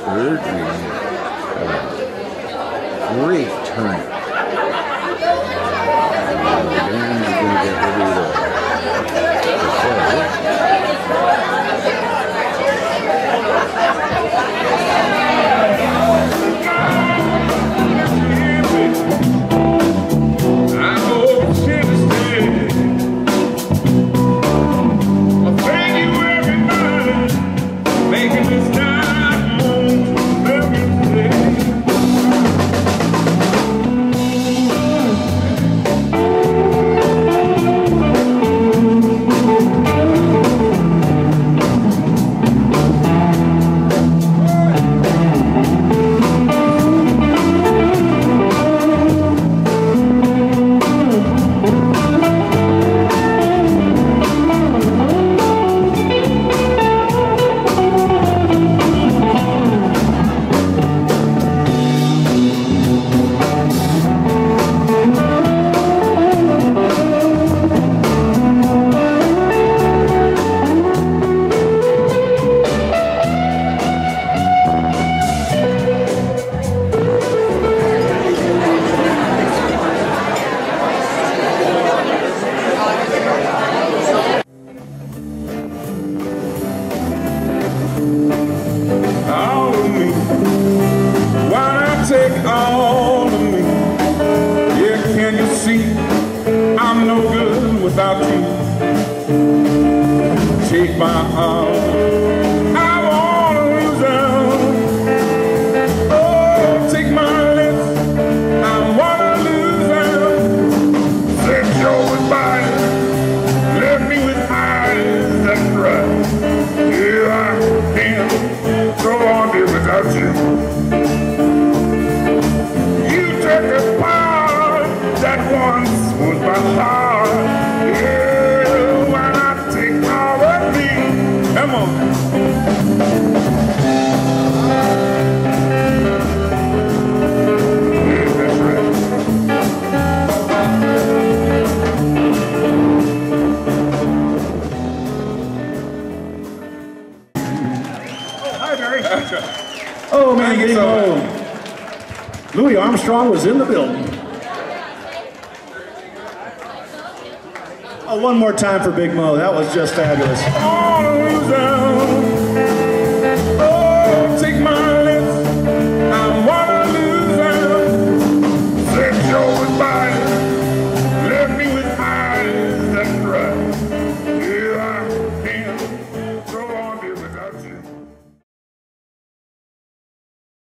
third reading of a great tournament. And the band is going to get ready to play. Take all of me. Yeah, can you see I'm no good without you? Take my heart, I wanna lose them. Oh, take my lips, I wanna lose them. Said your goodbye, left me with eyes that cry. Yeah, I can't go on here without you. The part that once was my heart, yeah, when I take all of me, come on. Yeah, that's right. Oh, hi, Barry. Oh, man, getting home. Louis Armstrong was in the building. Oh, one more time for Big Mo. That was just fabulous.